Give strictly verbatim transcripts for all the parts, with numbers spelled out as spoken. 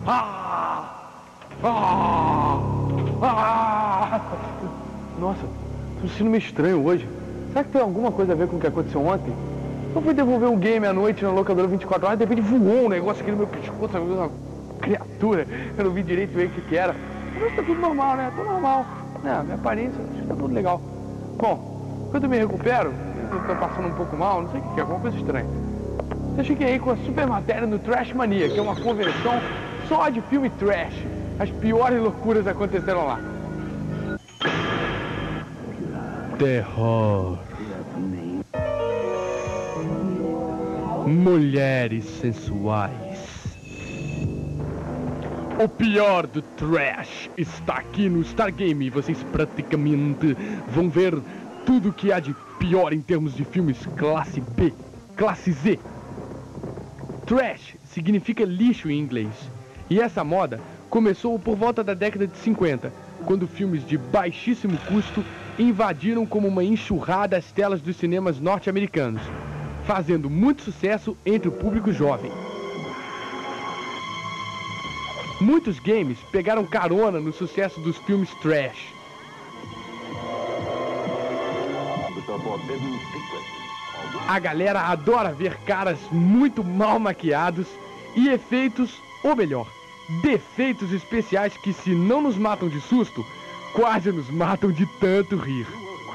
Ah! Ah! Ah! Nossa, tô me sentindo meio estranho hoje. Será que tem alguma coisa a ver com o que aconteceu ontem? Eu fui devolver um game à noite na locadora vinte e quatro horas, de repente voou um negócio aqui no meu pescoço, uma criatura. Eu não vi direito bem o que que era. Mas tá tudo normal, né? Tô normal. É, minha aparência, acho que tá tudo legal. Bom, quando eu me recupero, eu tô passando um pouco mal, não sei o que que é, alguma coisa estranha. Eu cheguei aí com a super matéria no Trash Mania, que é uma convenção só de filme trash. As piores loucuras aconteceram lá. Terror. Mulheres sensuais. O pior do trash está aqui no Stargame. Vocês praticamente vão ver tudo que há de pior em termos de filmes classe B, classe Z. Trash significa lixo em inglês. E essa moda começou por volta da década de cinquenta, quando filmes de baixíssimo custo invadiram como uma enxurrada as telas dos cinemas norte-americanos, fazendo muito sucesso entre o público jovem. Muitos games pegaram carona no sucesso dos filmes trash. A galera adora ver caras muito mal maquiados e efeitos, ou melhor, defeitos especiais que, se não nos matam de susto, quase nos matam de tanto rir.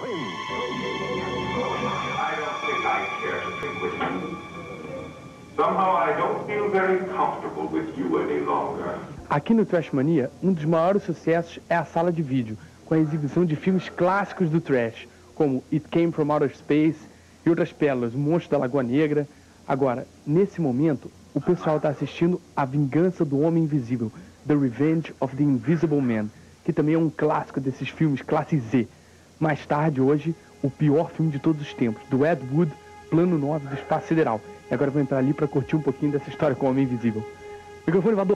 Aqui no Trash Mania, um dos maiores sucessos é a sala de vídeo, com a exibição de filmes clássicos do trash, como It Came From Outer Space e outras pérolas, Monstro da Lagoa Negra. Agora, nesse momento, o pessoal está assistindo A Vingança do Homem Invisível, The Revenge of the Invisible Man, que também é um clássico desses filmes classe Z. Mais tarde, hoje, o pior filme de todos os tempos, do Ed Wood, Plano nove do Espaço Sideral. E agora eu vou entrar ali para curtir um pouquinho dessa história com o Homem Invisível. Microfone voador.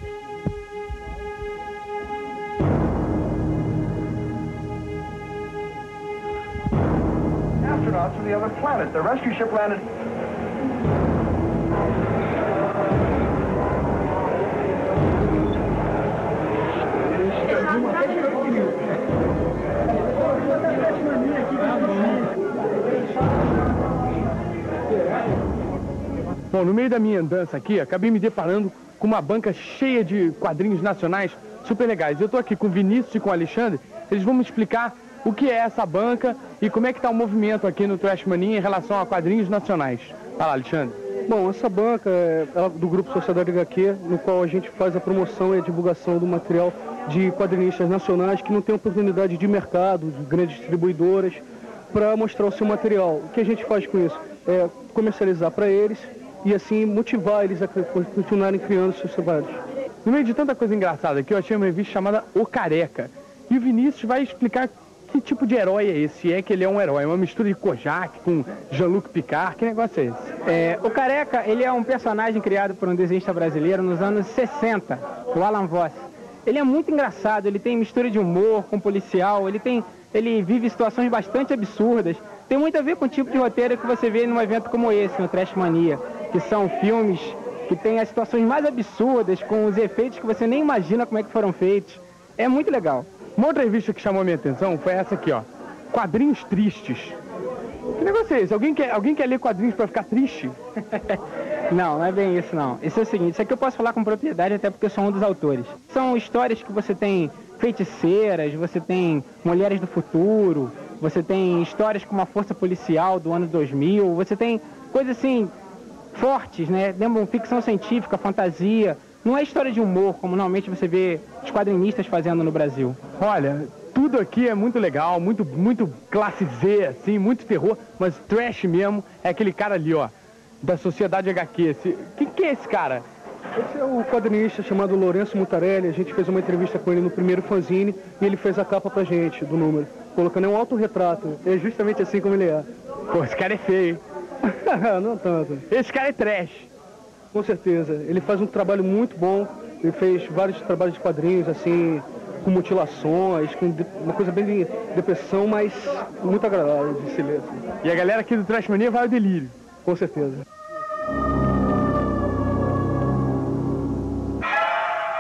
Astronauts from the other planet. The rescue ship landed. Bom, no meio da minha andança aqui, acabei me deparando com uma banca cheia de quadrinhos nacionais super legais. Eu tô aqui com o Vinícius e com o Alexandre, eles vão me explicar o que é essa banca e como é que tá o movimento aqui no Trash Mania em relação a quadrinhos nacionais. Fala, Alexandre. Bom, essa banca é do Grupo Sociedade H Q, no qual a gente faz a promoção e a divulgação do material de quadrinistas nacionais que não têm oportunidade de mercado, de grandes distribuidoras, para mostrar o seu material. O que a gente faz com isso? É comercializar para eles e assim motivar eles a continuarem criando seus trabalhos. No meio de tanta coisa engraçada aqui, eu achei uma revista chamada O Careca. E o Vinícius vai explicar que tipo de herói é esse, se é que ele é um herói. É uma mistura de Kojak com Jean-Luc Picard, que negócio é esse? É, o Careca, ele é um personagem criado por um desenhista brasileiro nos anos sessenta, o Alan Voss. Ele é muito engraçado, ele tem mistura de humor com policial, ele tem, ele vive situações bastante absurdas. Tem muito a ver com o tipo de roteiro que você vê num evento como esse, no Trash Mania, que são filmes que têm as situações mais absurdas, com os efeitos que você nem imagina como é que foram feitos. É muito legal. Uma outra revista que chamou a minha atenção foi essa aqui, ó. Quadrinhos Tristes. Que negócio é esse? Alguém quer, alguém quer ler quadrinhos pra ficar triste? Não, não é bem isso não. Isso é o seguinte, isso aqui eu posso falar com propriedade até porque eu sou um dos autores. São histórias que você tem feiticeiras, você tem mulheres do futuro, você tem histórias com uma força policial do ano dois mil, você tem coisas assim fortes, né? Lembram ficção científica, fantasia. Não é história de humor, como normalmente você vê os quadrinistas fazendo no Brasil. Olha, tudo aqui é muito legal, muito, muito classe Z, assim, muito terror, mas trash mesmo é aquele cara ali, ó, da Sociedade H Q. Esse... Quem que é esse cara? Esse é o quadrinista chamado Lourenço Mutarelli. A gente fez uma entrevista com ele no primeiro fanzine e ele fez a capa pra gente, do número, colocando um autorretrato. É justamente assim como ele é. Pô, esse cara é feio. Não tanto. Esse cara é trash. Com certeza. Ele faz um trabalho muito bom. Ele fez vários trabalhos de quadrinhos, assim, com mutilações, com uma coisa bem de depressão, mas muito agradável de se ler. Assim. E a galera aqui do Trash Mania vai ao delírio. Com certeza.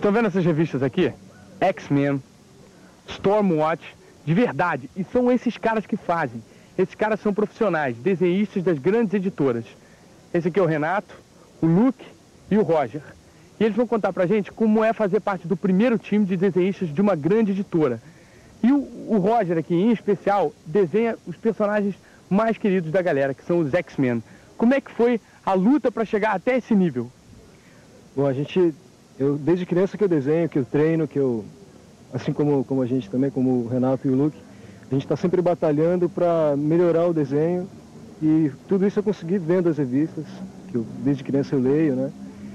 Estão vendo essas revistas aqui? X-Men, Stormwatch, de verdade. E são esses caras que fazem. Esses caras são profissionais, desenhistas das grandes editoras. Esse aqui é o Renato, o Luke e o Roger. E eles vão contar pra gente como é fazer parte do primeiro time de desenhistas de uma grande editora. E o, o Roger aqui, em especial, desenha os personagens mais queridos da galera, que são os X-Men. Como é que foi a luta para chegar até esse nível? Bom, a gente, eu, desde criança que eu desenho, que eu treino, que eu, assim como, como a gente também, como o Renato e o Luke, a gente está sempre batalhando para melhorar o desenho. E tudo isso eu consegui vendo as revistas, que eu, desde criança eu leio, né?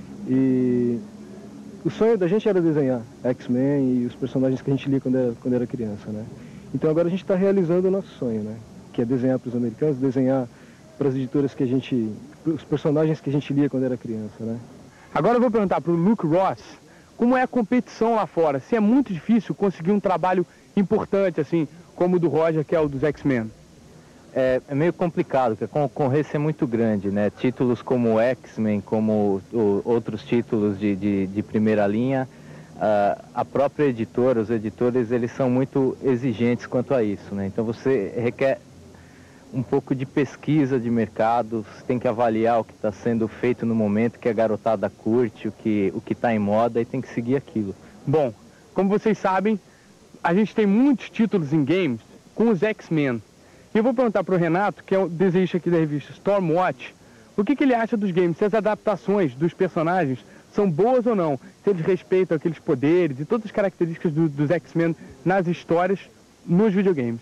E o sonho da gente era desenhar X-Men e os personagens que a gente lia quando era, quando era criança, né? Então agora a gente está realizando o nosso sonho, né? Que é desenhar para os americanos, desenhar para as editoras que a gente... os personagens que a gente lia quando era criança, né? Agora eu vou perguntar para o Luke Ross como é a competição lá fora. Se é muito difícil conseguir um trabalho importante, assim, como o do Roger, que é o dos X-Men. É, é meio complicado, porque a concorrência é muito grande, né? Títulos como X-Men, como o, outros títulos de, de, de primeira linha, uh, a própria editora, os editores, eles são muito exigentes quanto a isso, né? Então você requer um pouco de pesquisa de mercado, você tem que avaliar o que está sendo feito no momento, que a garotada curte, o que o que está em moda, e tem que seguir aquilo. Bom, como vocês sabem, a gente tem muitos títulos em games com os X-Men. E eu vou perguntar para o Renato, que é o desenhista aqui da revista Stormwatch, o que, que ele acha dos games, se as adaptações dos personagens são boas ou não, se eles respeitam aqueles poderes e todas as características do, dos X-Men nas histórias, nos videogames.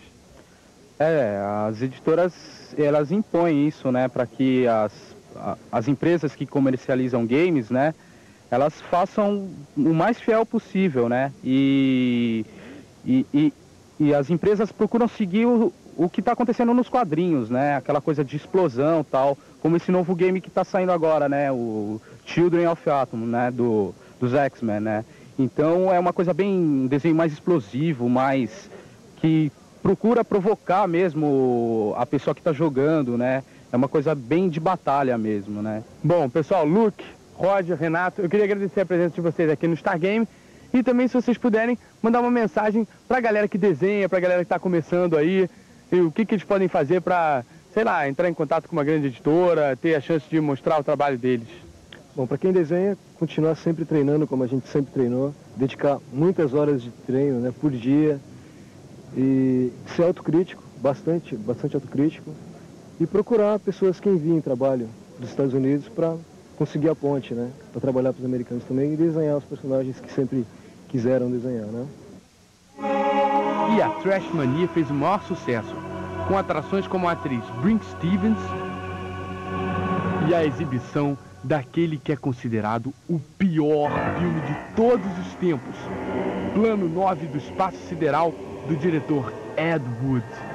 É, as editoras, elas impõem isso, né, para que as, as empresas que comercializam games, né, elas façam o mais fiel possível, né, e, e, e, e as empresas procuram seguir o, o que está acontecendo nos quadrinhos, né, aquela coisa de explosão e tal, como esse novo game que está saindo agora, né, o Children of Atom, né, do, dos X-Men, né, então é uma coisa bem, um desenho mais explosivo, mais que procura provocar mesmo a pessoa que está jogando, né? É uma coisa bem de batalha mesmo, né? Bom, pessoal, Luke, Roger, Renato, eu queria agradecer a presença de vocês aqui no Star Game e também, se vocês puderem, mandar uma mensagem para a galera que desenha, para a galera que está começando aí, e o que, que eles podem fazer para, sei lá, entrar em contato com uma grande editora, ter a chance de mostrar o trabalho deles. Bom, para quem desenha, continuar sempre treinando como a gente sempre treinou, dedicar muitas horas de treino, né, por dia, e ser autocrítico, bastante, bastante autocrítico, e procurar pessoas que enviem trabalho dos Estados Unidos para conseguir a ponte, né? Para trabalhar para os americanos também e desenhar os personagens que sempre quiseram desenhar, né? E a Trash Mania fez o maior sucesso, com atrações como a atriz Brinke Stevens e a exibição daquele que é considerado o pior filme de todos os tempos, Plano nove do Espaço Sideral, do diretor Ed Wood.